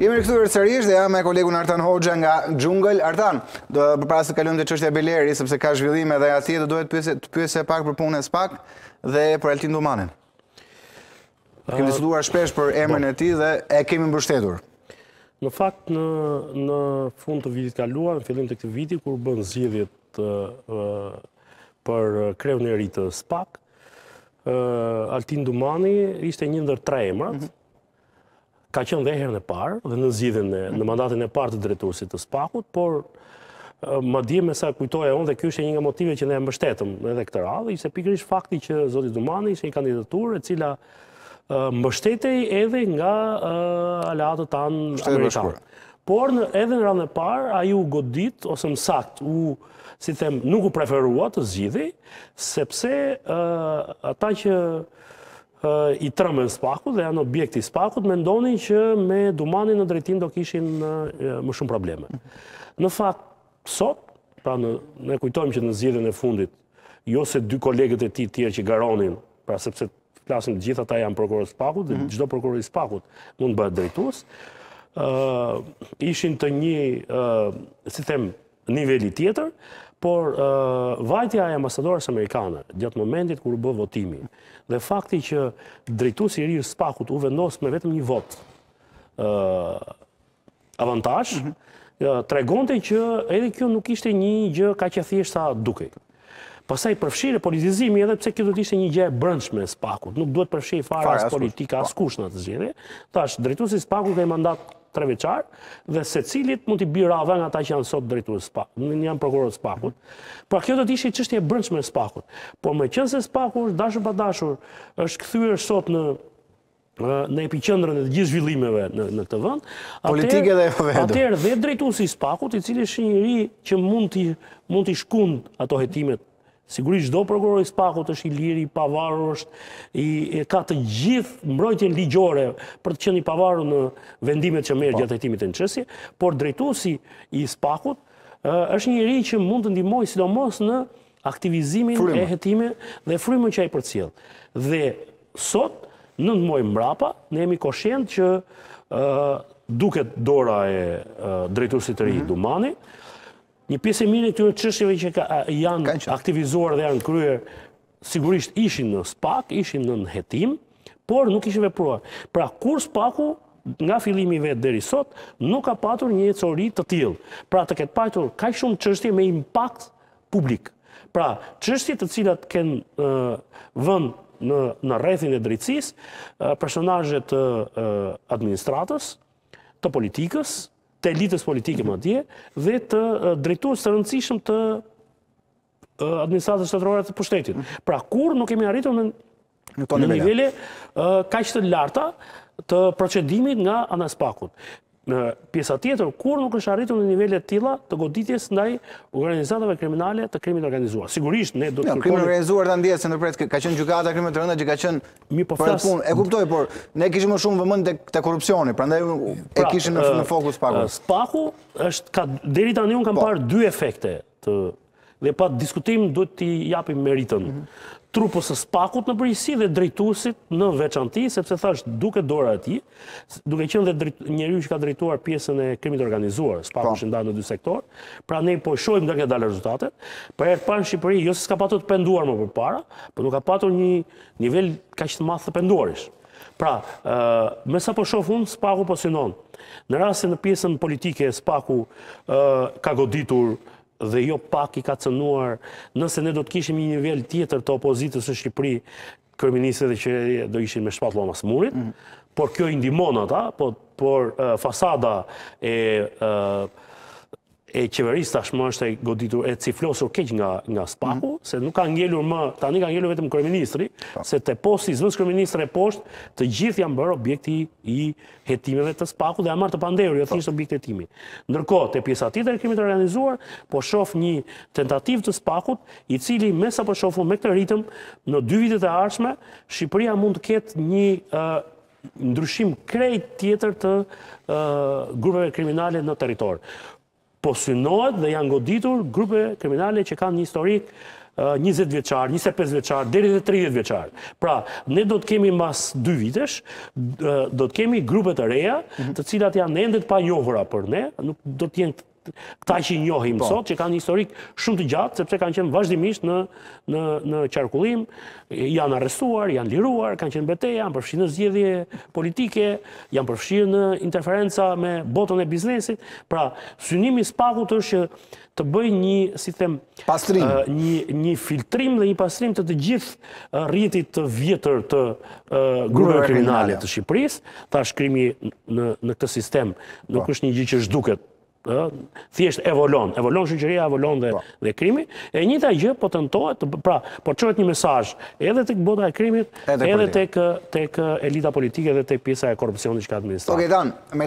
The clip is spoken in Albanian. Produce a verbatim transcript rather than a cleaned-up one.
Jemi rikthyer sërish dhe jam me kolegun Artan Hoxha nga Xhungël. Artan, do përpara se kalojmë te çështja e Beleri, sepse ka zhvillime dhe atje do duhet të pyesë pak për punën e SPAK dhe për Altin Dumanin. Kemi diskutuar shpesh për emrin e tij dhe e kemi mbështetur. Në fakt në në fund të vitit kaluar, në fillim të këtij viti kur bën zgjedhjet për kreun e ri të SPAK, Altin Dumani ishte një ndër tre emrat. Ka qenë dhe herën e parë dhe në zgjidhjen e në mandatin e parë të drejtuesit të SPAK-ut, por madje me sa kujtoja unë dhe ky ishte një nga motivet që ne e mbështetëm edhe këtë radhë, ishte pikërisht fakti që zoti Dumani ishte një kandidaturë e cila mbështetej edhe nga aleatët tanë amerikanë. Por edhe në radhën e parë ai u godit ose më saktë u si them nuk u preferua të zgjidhej, sepse ata që i trëmën SPAK-ut dhe janë objekti i SPAK-ut, mendonin që me Dumanin në drejtim do kishin më shumë probleme. Në fakt, sot, pra ne kujtojmë që në zgjedhjen e fundit, jo se dy kolegët e tij tjerë që garonin, pra sepse flasin të gjithë ata janë prokurorë SPAK-ut dhe çdo prokuror i SPAK-ut mund të bëhet drejtues, ishin të një, si them, niveli tjetër, por vajtja e ambasadores amerikane gjatë momentit kur u bë votimi dhe fakti që drejtuesi i ri i SPAK-ut u vendos me vetëm një vot avantazh, tregonte që edhe kjo nuk ishte një gjë kaq e thjeshtë sa dukej. Pastaj përfshirë politizimi edhe pse kjo do të ishte një gjë e brendshme e SPAK-ut, nuk duhet përfshirë fare as politika as kush në atë zgjedhje. Tash drejtuesi i SPAK-ut ka mandat tre vjeçar dhe secilit mund t'i bëjë radhë nga ata që janë sot drejtues SPAK, janë prokurorë SPAK-ut. Pra kjo do të ishte çështje e brendshme e SPAK-ut. Por meqense SPAK-u është dashur pa dashur, është kthyer sot në në epiqendrën e të gjithë zhvillimeve në në këtë vend, politike dhe jo vetëm. Atëherë dhe drejtuesi i SPAK-ut, i cili është një ri që mund t'i mund t'i shkund ato hetimet. Sigurisht çdo prokuror i SPAK-ut është i lirë, i pavarur, është i ka të gjithë mbrojtjen ligjore për të qenë i pavarur në vendimet që merr gjatë hetimit të një çështje, por drejtuesi i SPAK-ut është një ri që mund të ndihmojë sidomos në aktivizimin e hetimeve dhe frymën që ai përcjell. Dhe sot, nëntë muaj mbrapa, ne jemi koshient që duket dora e drejtuesit të ri Dumani. Një pjesë e mirë e këtyre çështjeve që janë aktivizuar dhe janë kryer, sigurisht ishin në SPAK, ishin në hetim, por nuk ishin vepruar. Pra kur SPAK-u nga fillimi i vet deri sot nuk ka patur një ecori të tillë. Pra të ketë patur kaq shumë çështje me impakt publik. Pra çështje të cilat kanë vënë në në rrethin e drejtësisë, personazhe të administratës, të politikës, të elitës politike madje dhe të drejtues të rëndësishëm të administratës shtetërore të pushtetit. Pra kur nuk kemi arritur në në nivele kaq të larta të procedimit nga ana e SPAK-ut. Në pjesa tjetër, kur nuk është arritur në nivele të tilla të goditjes ndaj organizatave kriminale të krimit organizuar. Sigurisht ne do të kërkojmë. Krimi organizuar ta ndjes se ndërpret ka qenë gjykata krimit të rënda që ka qenë mi po flas. E kuptoj, por ne kishim më shumë vëmend tek te korrupsioni, prandaj e kishin në në fokus SPAK-u. SPAK-u është ka deri tani un kam parë dy efekte të dhe pa diskutim duhet t'i japim meritën trupës së SPAK-ut në përgjithësi dhe drejtuesit në veçantë, sepse thash duke dora e tij, duke qenë dhe njeriu që ka drejtuar pjesën e krimit organizuar, SPAK-u është ndarë në dy sektor, pra ne po shohim nga këto dalë rezultatet. Për herë të parë në Shqipëri, jo se s'ka patur të penduar më përpara, por nuk ka patur një nivel kaq të madh të penduarish. Pra, me sa po shoh unë, SPAK-u po synon. Në rast se në pjesën politike SPAK-u ka goditur dhe jo pak i ka cënuar, nëse ne do të kishim një nivel tjetër të opozitës së Shqipëri, kryeministët që do ishin me shpatulla mas murit, por kjo i ndihmon ata, por, por uh, fasada e uh, e qeverisë tashmë është e goditur, e ciflosur keq nga nga SPAK-u, se nuk ka ngelur më, tani ka ngelur vetëm kryeministri, se te posti i zëvendës kryeministri e poshtë, të gjithë janë bërë objekti i hetimeve të SPAK-ut dhe janë marrë të panderur, jo thjesht objekti i hetimi. Ndërkohë, te pjesa tjetër e krimit të organizuar, po shoh një tentativë të SPAK-ut, i cili me sa po shohun me këtë ritëm, në dy vitet e ardhshme, Shqipëria mund të ketë një uh, ndryshim krejt tjetër të uh, grupeve kriminale në territor. Po synohet dhe janë goditur grupe kriminale që kanë një historik njëzet vjeçar, njëzet e pesë vjeçar, deri dhe tridhjetë vjeçar. Pra, ne do të kemi mas dy vitesh, do të kemi grupe të reja, të cilat janë ende të panjohura për ne, nuk do të jenë këta që i njohim sot, që kanë historik shumë të gjatë, sepse kanë qenë vazhdimisht në, në, në qarkullim, janë arrestuar, janë liruar, kanë qenë betejë, janë përfshirë në zgjedhje politike, janë përfshirë në interferenca me botën e biznesit. Pra, synimi i SPAK-ut është që të bëj një, si them, pastrim. Uh, një, një filtrim dhe një pastrim të të gjithë uh, rrjetit të vjetër të uh, grupeve kriminale të Shqipërisë. Tash krimi në, në këtë sistem nuk është një gjë që zhduket, thjesht evolon, evolon shoqëria, evolon dhe, dhe krimi, e njëjta gjë po tentohet, pra, po çohet një mesazh edhe tek bota e krimit, edhe, edhe tek tek elita politike dhe tek pjesa e korrupsionit që ka administruar. Okej, Dan,